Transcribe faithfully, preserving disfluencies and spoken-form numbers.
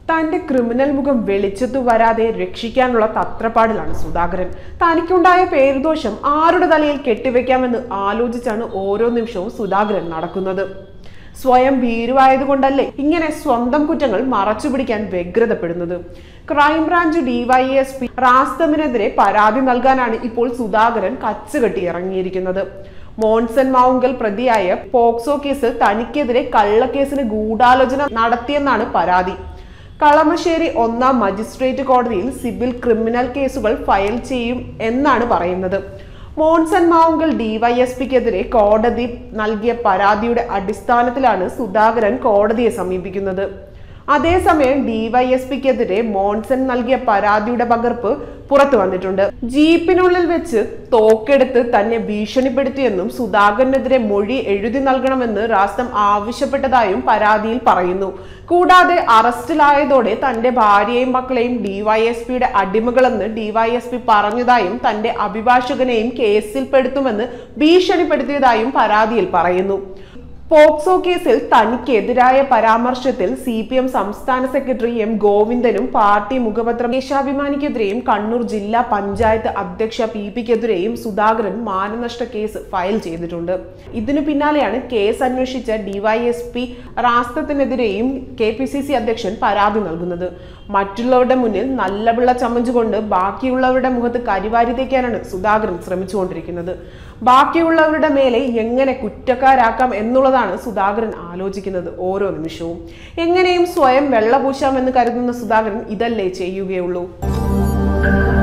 തന്റെ ക്രിമിനൽ മുഖം വെളിച്ചത്തു വരാതെ രക്ഷിക്കാനുള്ള തത്രപ്പാടിലാണ് സുധാകരൻ. തനിക്കുണ്ടായ പേരുദോഷം ആരുടെ തലയിൽ കെട്ടിവെക്കാമെന്ന് ആലോചിച്ചാണ് ഓരോ നിമിഷവും സുധാകരൻ നടക്കുന്നത്. സ്വയം ഭീരുവായതുകൊണ്ടല്ലേ ഇങ്ങനെ സ്വന്തം കുറ്റങ്ങൾ മറച്ചുപിടിക്കാൻ വ്യഗ്രതപ്പെടുന്നത്? ക്രൈംബ്രാഞ്ച് ഡിവൈഎസ്പി റാസ്തമിനെതിരെ പരാതി നൽകാനാണ് ഇപ്പോൾ സുധാകരൻ കച്ചുകെട്ടി ഇറങ്ങിയിരിക്കുന്നത്. മോൺസൺ മാവുങ്കൽ പ്രതിയായ പോക്സോ കേസ് തനിക്കെതിരെ കള്ളക്കേസിന് ഗൂഢാലോചന നടത്തിയെന്നാണ് പരാതി. കളമശ്ശേരി ഒന്നാം മജിസ്ട്രേറ്റ് കോടതിയിൽ സിവിൽ ക്രിമിനൽ കേസുകൾ ഫയൽ ചെയ്യും എന്നാണ് പറയുന്നത്. മോൺസൺ മാവുങ്കൽ ഡിവൈഎസ്പിക്കെതിരെ കോടതി നൽകിയ പരാതിയുടെ അടിസ്ഥാനത്തിലാണ് സുധാകരൻ കോടതിയെ സമീപിക്കുന്നത്. അതേസമയം ഡിവൈഎസ്പിക്കെതിരെ മോൺസൺ നൽകിയ പരാതിയുടെ പകർപ്പ് പുറത്തു വന്നിട്ടുണ്ട്. ജീപ്പിനുള്ളിൽ വെച്ച് തോക്കെടുത്ത് തന്നെ ഭീഷണിപ്പെടുത്തിയെന്നും സുധാകരനെതിരെ മൊഴി എഴുതി നൽകണമെന്ന് റാസ്തം ആവശ്യപ്പെട്ടതായും പരാതിയിൽ പറയുന്നു. കൂടാതെ അറസ്റ്റിലായതോടെ തന്റെ ഭാര്യയെയും മക്കളെയും ഡിവൈഎസ്പിയുടെ അടിമകളെന്ന് ഡിവൈഎസ്പി പറഞ്ഞതായും തന്റെ അഭിഭാഷകനെയും കേസിൽപ്പെടുത്തുമെന്ന് ഭീഷണിപ്പെടുത്തിയതായും പരാതിയിൽ പറയുന്നു. പോക്സോ കേസിൽ തനിക്കെതിരായ പരാമർശത്തിൽ സി പി എം സംസ്ഥാന സെക്രട്ടറി എം ഗോവിന്ദനും പാർട്ടി മുഖപത്രം ദേശാഭിമാനിക്കെതിരെയും കണ്ണൂർ ജില്ലാ പഞ്ചായത്ത് അധ്യക്ഷ പി പിക്കെതിരെയും സുധാകരൻ മാനനഷ്ട കേസ് ഫയൽ ചെയ്തിട്ടുണ്ട്. ഇതിനു പിന്നാലെയാണ് കേസ് അന്വേഷിച്ച ഡിവൈഎസ്പി റാസ്തത്തിനെതിരെയും കെ പി സി സി അധ്യക്ഷൻ പരാതി നൽകുന്നത്. മറ്റുള്ളവരുടെ മുന്നിൽ നല്ല പിള്ള ചമഞ്ഞുകൊണ്ട് ബാക്കിയുള്ളവരുടെ മുഖത്ത് കരിവാരി തേക്കാനാണ് സുധാകരൻ ശ്രമിച്ചുകൊണ്ടിരിക്കുന്നത്. ബാക്കിയുള്ളവരുടെ മേലെ എങ്ങനെ കുറ്റക്കാരാക്കാം എന്നുള്ളതാണ് സുധാകരൻ ആലോചിക്കുന്നത് ഓരോ നിമിഷവും. എങ്ങനെയും സ്വയം വെള്ളപൂശാമെന്ന് കരുതുന്ന സുധാകരൻ ഇതല്ലേ ചെയ്യുകയുള്ളൂ.